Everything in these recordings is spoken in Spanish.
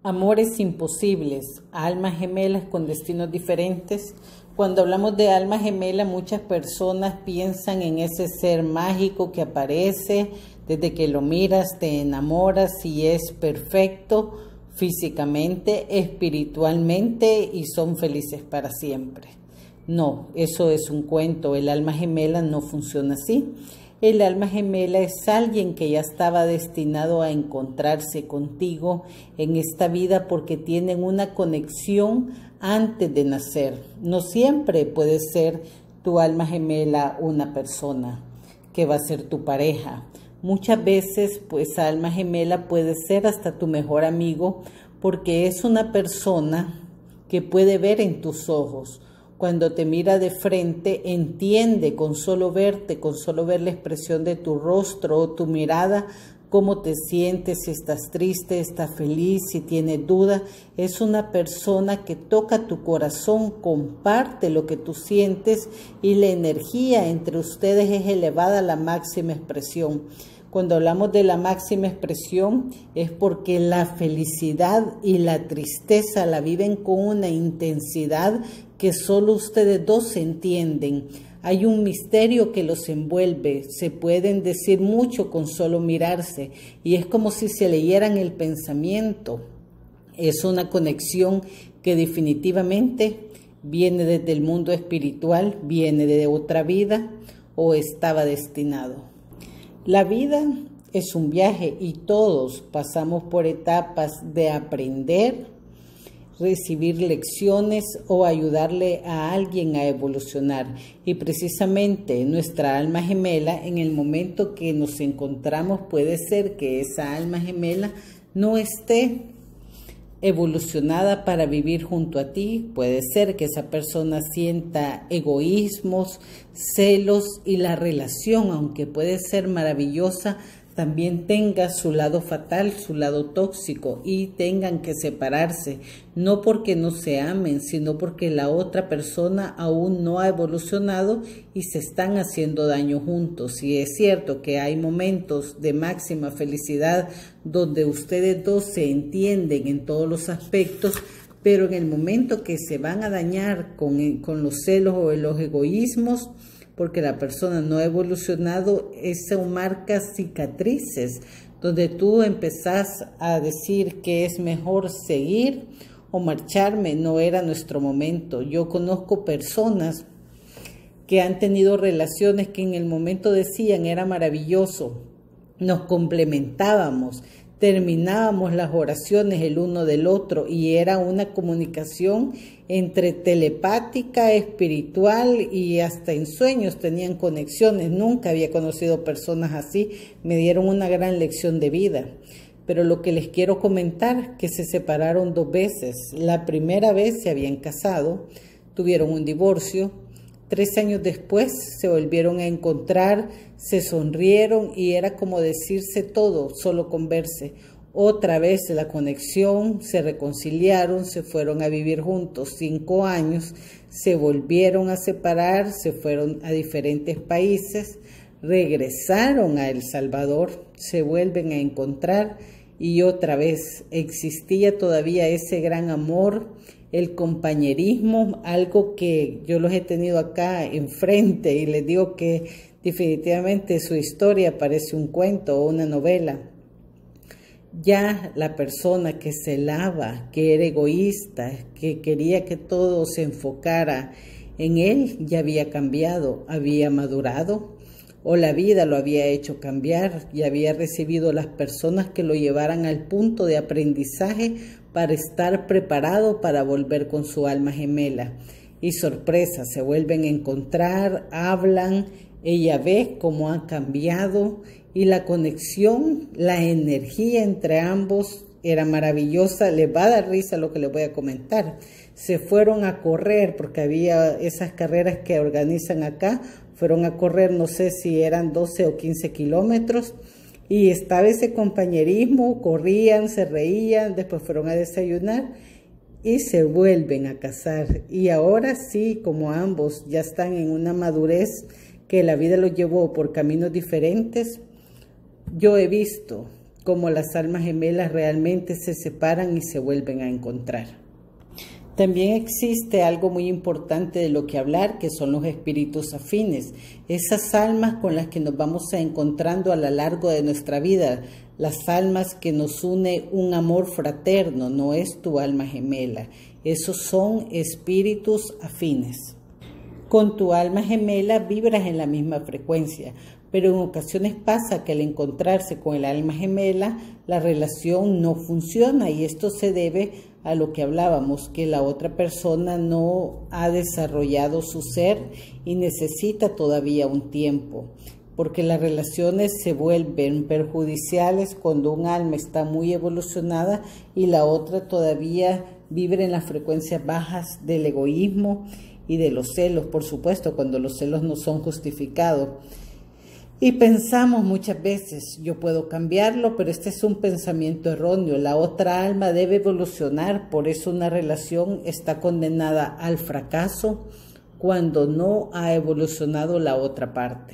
Amores imposibles, almas gemelas con destinos diferentes. Cuando hablamos de alma gemela, muchas personas piensan en ese ser mágico que aparece, desde que lo miras te enamoras y es perfecto físicamente, espiritualmente y son felices para siempre. No, eso es un cuento, el alma gemela no funciona así. El alma gemela es alguien que ya estaba destinado a encontrarse contigo en esta vida porque tienen una conexión antes de nacer. No siempre puede ser tu alma gemela una persona que va a ser tu pareja. Muchas veces, pues, alma gemela puede ser hasta tu mejor amigo porque es una persona que puede ver en tus ojos. Cuando te mira de frente, entiende con solo verte, con solo ver la expresión de tu rostro o tu mirada, cómo te sientes, si estás triste, estás feliz, si tienes duda. Es una persona que toca tu corazón, comparte lo que tú sientes y la energía entre ustedes es elevada a la máxima expresión. Cuando hablamos de la máxima expresión es porque la felicidad y la tristeza la viven con una intensidad que solo ustedes dos se entienden. Hay un misterio que los envuelve, se pueden decir mucho con solo mirarse y es como si se leyeran el pensamiento. Es una conexión que definitivamente viene desde el mundo espiritual, viene de otra vida o estaba destinado. La vida es un viaje y todos pasamos por etapas de aprender, recibir lecciones o ayudarle a alguien a evolucionar. Y precisamente nuestra alma gemela, en el momento que nos encontramos, puede ser que esa alma gemela no esté evolucionada para vivir junto a ti. Puede ser que esa persona sienta egoísmos, celos y la relación, aunque puede ser maravillosa, también tenga su lado fatal, su lado tóxico y tengan que separarse, no porque no se amen, sino porque la otra persona aún no ha evolucionado y se están haciendo daño juntos. Y es cierto que hay momentos de máxima felicidad donde ustedes dos se entienden en todos los aspectos, pero en el momento que se van a dañar con los celos o los egoísmos, porque la persona no ha evolucionado, eso marca cicatrices, donde tú empezás a decir que es mejor seguir o marcharme, no era nuestro momento. Yo conozco personas que han tenido relaciones que en el momento decían era maravilloso, nos complementábamos, terminábamos las oraciones el uno del otro y era una comunicación entre telepática, espiritual y hasta en sueños tenían conexiones. Nunca había conocido personas así, me dieron una gran lección de vida. Pero lo que les quiero comentar, que se separaron 2 veces. La primera vez se habían casado, tuvieron un divorcio. 3 años después se volvieron a encontrar, se sonrieron y era como decirse todo, solo con verse. Otra vez la conexión, se reconciliaron, se fueron a vivir juntos 5 años, se volvieron a separar, se fueron a diferentes países, regresaron a El Salvador, se vuelven a encontrar y otra vez existía todavía ese gran amor, el compañerismo, algo que yo los he tenido acá enfrente y les digo que definitivamente su historia parece un cuento o una novela. Ya la persona que celaba, que era egoísta, que quería que todo se enfocara en él, ya había cambiado, había madurado o la vida lo había hecho cambiar y había recibido las personas que lo llevaran al punto de aprendizaje para estar preparado para volver con su alma gemela. Y sorpresa, se vuelven a encontrar, hablan, ella ve cómo han cambiado y la conexión, la energía entre ambos era maravillosa. Les va a dar risa lo que les voy a comentar. Se fueron a correr porque había esas carreras que organizan acá, fueron a correr, no sé si eran 12 o 15 kilómetros. Y estaba ese compañerismo, corrían, se reían, después fueron a desayunar y se vuelven a casar. Y ahora sí, como ambos ya están en una madurez que la vida los llevó por caminos diferentes, yo he visto cómo las almas gemelas realmente se separan y se vuelven a encontrar. También existe algo muy importante de lo que hablar, que son los espíritus afines, esas almas con las que nos vamos encontrando a lo largo de nuestra vida, las almas que nos une un amor fraterno, no es tu alma gemela, esos son espíritus afines. Con tu alma gemela vibras en la misma frecuencia, pero en ocasiones pasa que al encontrarse con el alma gemela, la relación no funciona y esto se debe a lo que hablábamos, que la otra persona no ha desarrollado su ser y necesita todavía un tiempo, porque las relaciones se vuelven perjudiciales cuando un alma está muy evolucionada y la otra todavía vibra en las frecuencias bajas del egoísmo y de los celos, por supuesto, cuando los celos no son justificados. Y pensamos muchas veces, yo puedo cambiarlo, pero este es un pensamiento erróneo. La otra alma debe evolucionar, por eso una relación está condenada al fracaso cuando no ha evolucionado la otra parte.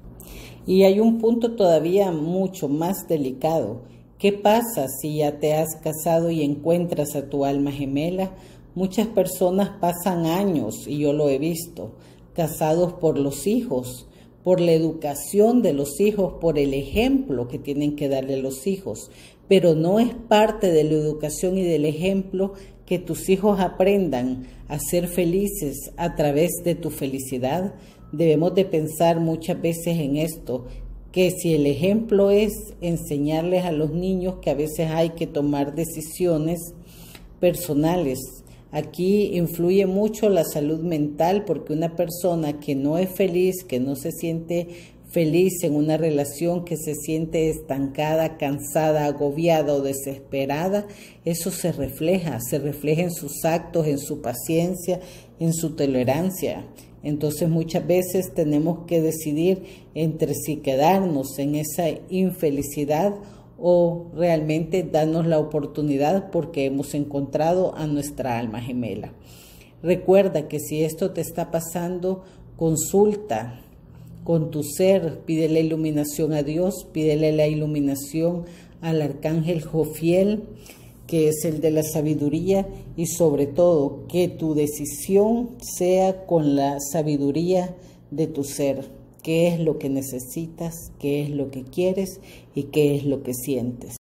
Y hay un punto todavía mucho más delicado. ¿Qué pasa si ya te has casado y encuentras a tu alma gemela? Muchas personas pasan años, y yo lo he visto, casados por los hijos, por la educación de los hijos, por el ejemplo que tienen que darle a los hijos, pero no es parte de la educación y del ejemplo que tus hijos aprendan a ser felices a través de tu felicidad. Debemos de pensar muchas veces en esto, que si el ejemplo es enseñarles a los niños que a veces hay que tomar decisiones personales. Aquí influye mucho la salud mental porque una persona que no es feliz, que no se siente feliz en una relación, que se siente estancada, cansada, agobiada o desesperada, eso se refleja en sus actos, en su paciencia, en su tolerancia. Entonces muchas veces tenemos que decidir entre si quedarnos en esa infelicidad o realmente darnos la oportunidad porque hemos encontrado a nuestra alma gemela. Recuerda que si esto te está pasando, consulta con tu ser, pídele iluminación a Dios, pídele la iluminación al arcángel Jofiel, que es el de la sabiduría, y sobre todo que tu decisión sea con la sabiduría de tu ser. ¿Qué es lo que necesitas? ¿Qué es lo que quieres? ¿Y qué es lo que sientes?